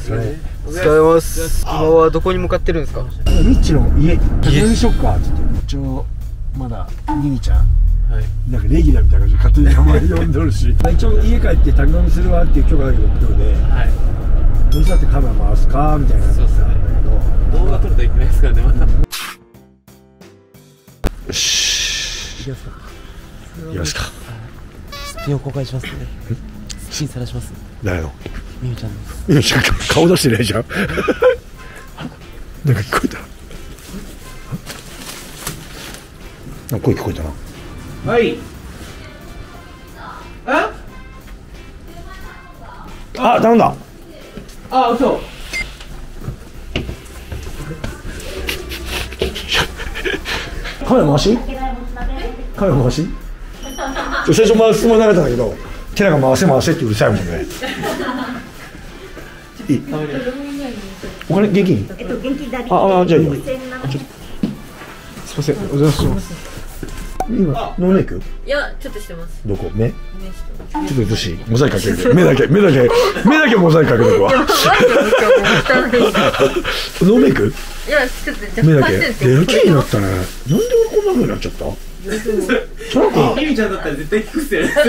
お疲れ様です。今はどこに向かってるんですか？ ミッチの家、宅飲みしよっかって言って、一応まだミニちゃん、なんかレギュラーみたいな感じで勝手に名前呼んどるし、一応家帰って宅飲みするわっていう許可だけ取ってるので、どうしたってカメラ回すかみたいな。そうですね。 動画撮るといけないですからね、また。よし。行きますか。行きますか。 すっぴんを公開しますね。すっぴんさらします。 誰の？ みゆちゃんです。 みゆちゃん顔出してないじゃん。なんか聞こえた。なんか声聞こえたな。 はい。 あ、頼んだ。 あ、嘘。 カメラ回し？カメラ回し？最初回すつもりなかったんだけど、手なんか回せってうるさいもんね。いい。お金現金？ 現金だり。 あ、じゃあいいよ。すみません、お邪魔します。今ノーメイク？ いや、ちょっとしてます。 どこ？目？ちょっと映し、モザイクかける。目だけモザイクかけるわ。ノーメイク？ いや、ちょっと目だけ。やる気になったね。なんで俺こんな風になっちゃった？ みゆちゃんだったら絶対聞くっすよね。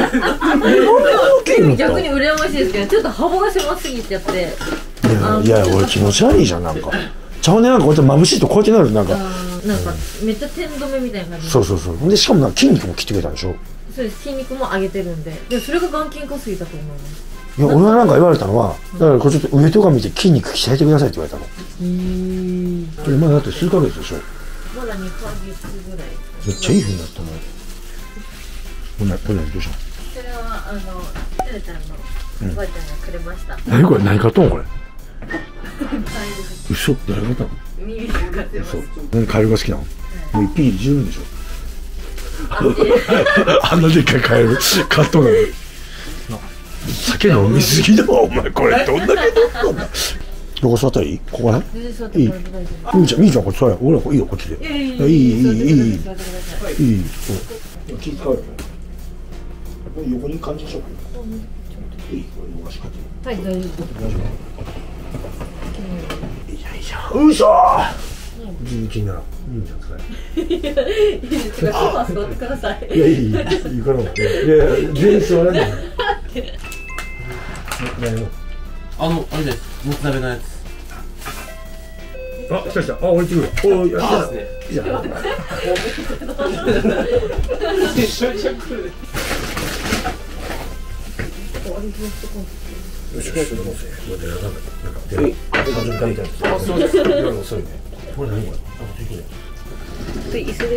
逆に羨ましいですけど、ちょっと幅が狭すぎちゃって。 いや、俺気持ち悪いじゃん、なんか。ちゃうね、なんかこうやって眩しいとこうやってなる、なんか。 なんかめっちゃ点止めみたいな感じ。 そう。で、しかもなんか筋肉も切ってくれたんでしょ？ そうです、筋肉も上げてるんで。で、それが眼筋化すぎたと思います。 いや、俺はなんか言われたのは、だからこれちょっと上とか見て筋肉鍛えてくださいって言われたの。それまだだって数ヶ月でしょ？ まだ2ヶ月ぐらい。 めっちゃいい風になったね。これ何どうしたの？ それはてるちゃんのおばあちゃんがくれました。 何これ？何買ったのこれ？嘘？誰が買ったの？ ミミが買ってます。 何カエルが好きなの？もう一匹十分でしょ？あんなでっかいカエル買っとんのに。酒飲みすぎだわお前、これどんだけ飲んだんだ。どこ座ったらいい？ここね。いい。みーちゃんこっち座れ。俺はいいよ、こっちで。いい。気使うよ。横に感じでしょうか。いい、これ動かし方。 はい、大丈夫。 いいじゃん。うそー。気にならん。いいじゃん、それ。 ソファ座ってください。 いや、いいからも。いや、全然座らない。 あれです。もつ鍋のやつ。 あ、来た。あ、降りてくる。おい、やった。 ですね。 いや。 一緒に来る。 よし、これでなんか、あ、そうです。遅いね。これ何これ？ 椅子です。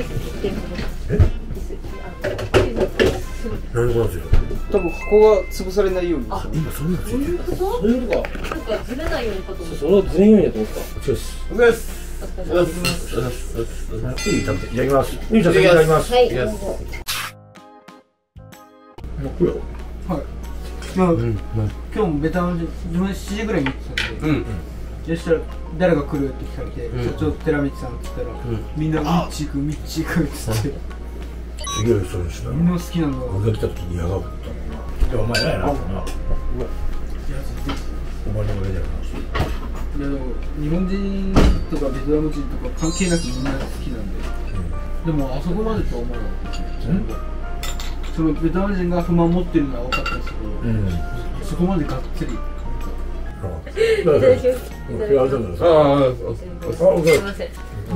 何これ？ 多分箱が潰されないように。 今そんなついてる。 そういうことか。 なんかずれないようにかと思って。 それはずれんようにやと思った。 そうです。 お疲れ様です。 いい食べていただきます。みーちゃんいただきます。 はい。どうぞ。 これ。 はい。今日もベターンで自分7時ぐらいに行ってたんで。そしたら誰が来るって聞かれて、社長寺道さんって言ったら、みんなミッチ行くっつって。 すげえそれした。 みんな好きなんだ。 俺が来た時に嫌がった。でもお前ないな。お前の上じゃない。 でも日本人とかベトナム人とか関係なくみんな好きなんで。でもあそこまでとは思わなかった。そのベトナム人が不満持ってるのは分かったんですけど、そこまでがっつり。 いただきます。すみません。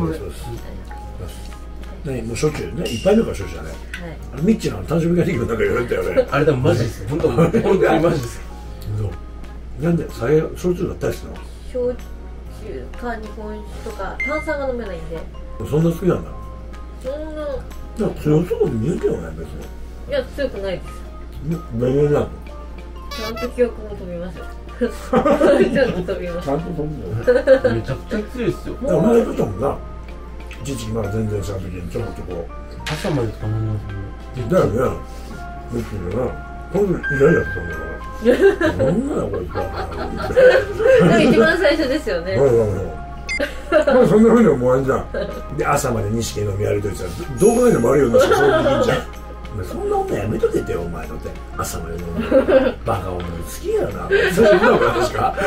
もうしょっちゅうね、いっぱい目からしょっちゅうだね。あれミッチの誕生日会でなんか言われたよね。 あれでもマジです。本当にマジです。 なんで酒焼酎だったりするの？ 焼酎か日本酒とか炭酸が飲めないんで。 そんな好きなんだ。 そんな。 強そうに見えるけどね、別に。 いや、強くないです。 何になるの？ ちゃんと記憶も飛びますよ。ちゃんと飛びます。 ちゃんと飛ぶの？ めちゃくちゃ強いっすよ。 お前言ったもんな。一時期まだ全然した時にちょこちょこ。 朝までとか飲みますね。 だよね。別にな。これイライラしたんだから。そんなのこいつは。 一番最初ですよね。 まあそんなふうに思わんじゃん。で朝まで錦飲み歩いといてさ、どう考えても悪いような人そういう人じゃん。 そんな女やめとけてよお前だって朝の夜のバカ女好きやなそういうのが確か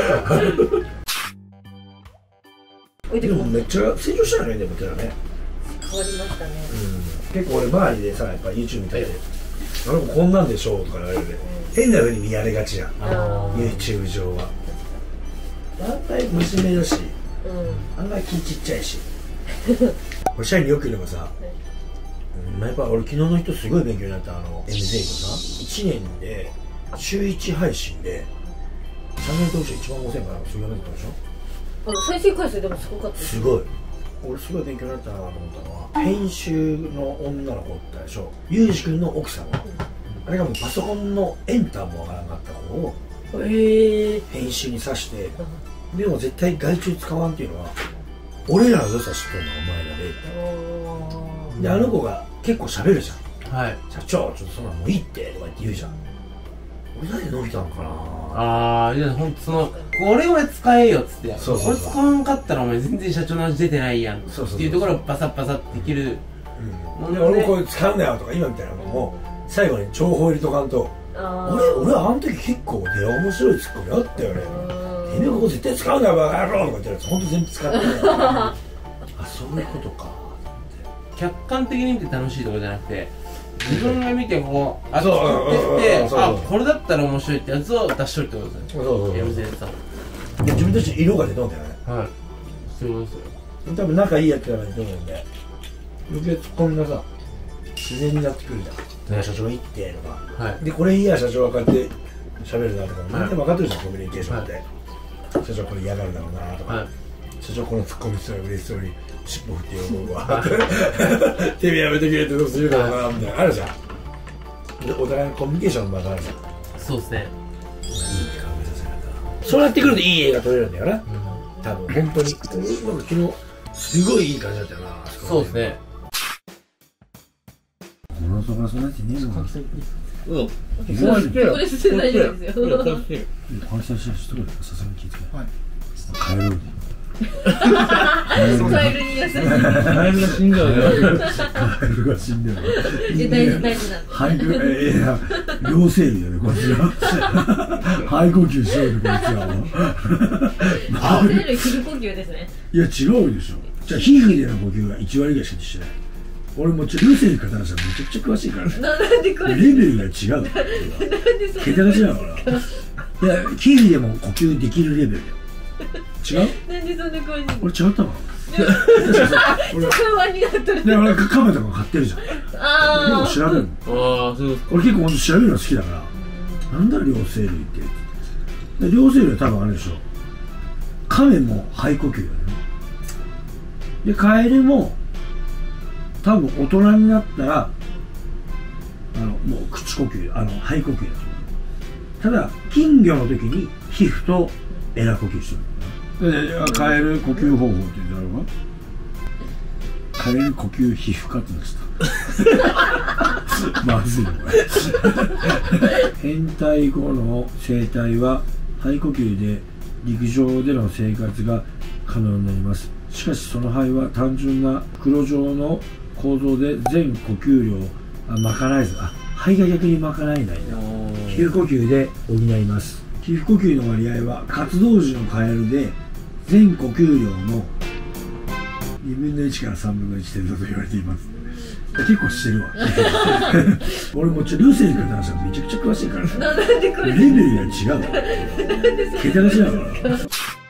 でもめっちゃ成長したよねでも寺ね変わりましたね。 結構俺周りでさやっぱ YouTube 見たりで「あの子こんなんでしょ」とか言われて変な風に見られがちじゃん YouTube 上は案外真面目だし案外気ちっちゃいし俺社員によく言うのがさやっぱ俺昨日の人すごい勉強になったMJ とさ1年で週1配信でチャンネル登録者1万5000からそういうやめてたでしょ再生回数でもすごかったです。 すごい俺すごい勉強になったなと思ったのは編集の女の子ったでしょユージ君の奥様あれがもうパソコンのエンターもわからなかった子を編集にさしてでも絶対外注使わんっていうのは俺らの良さ知っとるのお前らでであの子が結構喋るじゃんはい社長ちょっとそんなもういいってとか言って言うじゃん俺だけ伸びたんかなああいやほんとこれは使えよっつってそうこれ使わんかったらお前全然社長の味出てないやんっていうところをパサッパサッできるで俺もこれ使うんだよとか今みたいなのも最後に情報入れとかんと俺あの時結構で面白いツッコミあったよねてめえここ絶対使うんだよバカ野郎とか言ってるやつほんと全部使ってあそういうことか客観的に見て楽しいとかじゃなくて自分が見てこう作ってきてあこれだったら面白いってやつを出しとるってことですねそう自分たち色が出とんだよねはいそういうことですよ多分仲いいやつらが出とるんで余計ツッコミがさ自然になってくるじゃん社長いいってとかでこれいいや社長はこうやって喋るなとかみんな分かってるじゃんコミュニケーションって社長これ嫌がるだろうなとか社長このツッコミしたら嬉しそうに尻尾振って喜ぶわてめえやめてくれってどうするだろうなみたいなあるじゃんでお互いのコミュニケーションの場があるじゃんそうですねいい考えさせられたそうなってくるといい映画撮れるんだよな多分本当に俺なんか昨日すごいいい感じだったよなそうですねこのそばそんなやついねえのかうんこれ捨てないですよ。 感謝しとるさすがに聞いて帰ろうカエルに優しい。 カエルが死んじゃうよカエルが死んでる大事大事な。 肺いや両生類だねこっちは肺呼吸しようよこいつは両生類皮膚呼吸ですね。 いや違うでしょじゃあ皮膚での呼吸が1割ぐらいしかしてない俺も両生類からしたらめちゃくちゃ詳しいからねなんでこれレベルが違う桁が違うからいや皮膚でも呼吸できるレベルだよ違うなんでそんな感じ俺違ったの俺になっとるで俺カメとか買ってるじゃん結構調べるのああそう俺結構ほんと調べるの好きだからなんだ両生類ってで両生類は多分あれでしょカメも肺呼吸だよねでカエルも多分大人になったらもう口呼吸肺呼吸だただ金魚の時に皮膚とエラ呼吸してるでカエル呼吸方法って言うんだろうかカエル呼吸皮膚科ってなっちゃったまずいのこれ変態後の生態は肺呼吸で陸上での生活が可能になりますしかしその肺は単純な袋状の構造で全呼吸量賄えず肺が逆に賄えないんだ皮膚呼吸で補います皮膚呼吸の割合は活動時のカエルで全呼吸量の2分の1から3分の1程度と言われています結構してるわ俺も両生類から話はめちゃくちゃ詳しいからなんでこれレベルが違うわ桁が違うから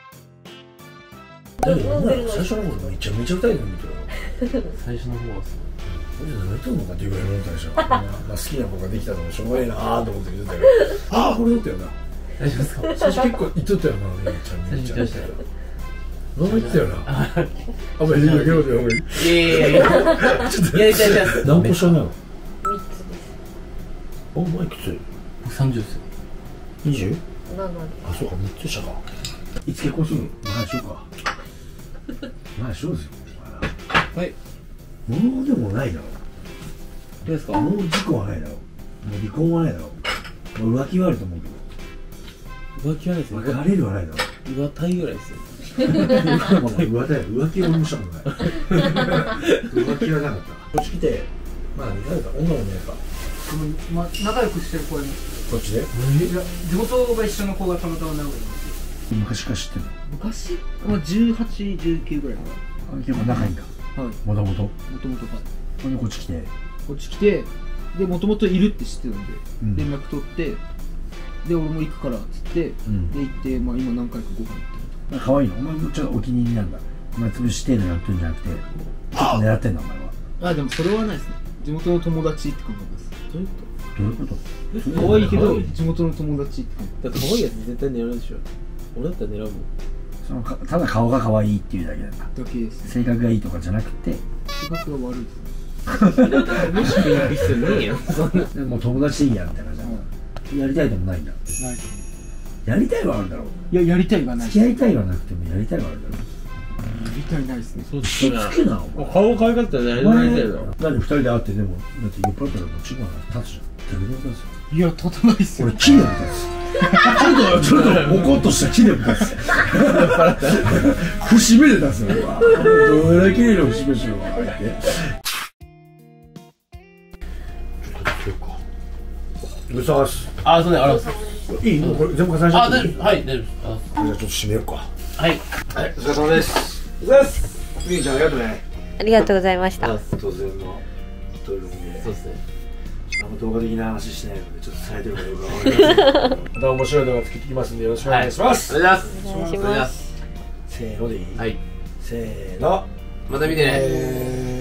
最初の頃めちゃめちゃ歌いの見てる最初の方は俺何やってんのかっていうぐらい思ったでしょまあ好きな子ができたのもしょうがないなーと思って見てたけどああこれだったよな大丈夫ですか最初結構言っとったよなめちゃめちゃ何言ってたよなあんまり言い訳ろでいやいやちょっとやりたいじゃん何個下なの 3つですお前いくつ 30ですよ 20? 7 あそうか3つ下かいつ結婚するのまあしようかまあしようですよはいもうでもないだろどうですかもう事故はないだろもう離婚はないだろもう浮気はあると思うけど浮気はないですよ別れるはないだろ浮体ぐらいですよ浮気はもしたことない浮気はなかったこっち来てまあ2ヶ月女の子やっぱまあ、仲良くしてる子がいます。 こっちでいや、地元が一緒の子がたまたま名古屋にいます。 昔から知ってるの？ 昔、まあ、18、19ぐらいかな。 結構仲いいんだ。 はい。 もともと。 もともとはい。 ほんでこっち来て。 こっち来て、で、もともといるって知ってたんで、 うん連絡取って、で、俺も行くからっつって、 んで、行って、まあ、今何回かご飯行ってる。 可愛いの？お前もちょっとお気に入りなんだ。お前潰し程度やってるんじゃなくて、ちょっと狙ってんだお前は。 あ、でもそれはないですね。地元の友達って感じです。 どういうこと？ 可愛いけど、地元の友達って感じ。 だって可愛いやつ絶対狙うでしょ。俺だったら狙うもん。 そのただ顔が可愛いっていうだけなんだ。 だけですね。 性格がいいとかじゃなくて、 性格が悪いですね。 もしくは必要ねえやん。そんな。 もう友達でいいやみたいなじゃん。やりたいともないんだ。 ない。 やりたいはあるだろう。 いや、やりたいがない。 付き合いたいはなくてもやりたいはあるだろう。 やりたいないですね。 そう気つくなお前。 顔変え方やりたいだろ。 なんで二人で会ってでもだって酔っ払ったらもうチンコが立つじゃん。どれぐらい立つよ。 いや、立たないっすよ。 俺木でも立つ。ちょっとボコッとした木でも立つ。節目で立つよ。どれだけ綺麗な節目しようって。ちょっとそうか。うさす。 あ、そうね、あら。 いい？もうこれ全部重ねちゃあ、 っていい？ 大丈夫。はい、大丈夫。 じゃあちょっと締めようか。 はい。 はい、お疲れ様です。お疲れ様です。みーちゃんありがとうね。 ありがとうございました。 突然のトイレで。 そうですね。 あんま動画的な話してないのでちょっとされてるかどうかわかりません。また面白い動画作ってきますんでよろしくお願いします。 お願いします。 お願いします。 せーのでいい？ はい。 せーの。 また見てね。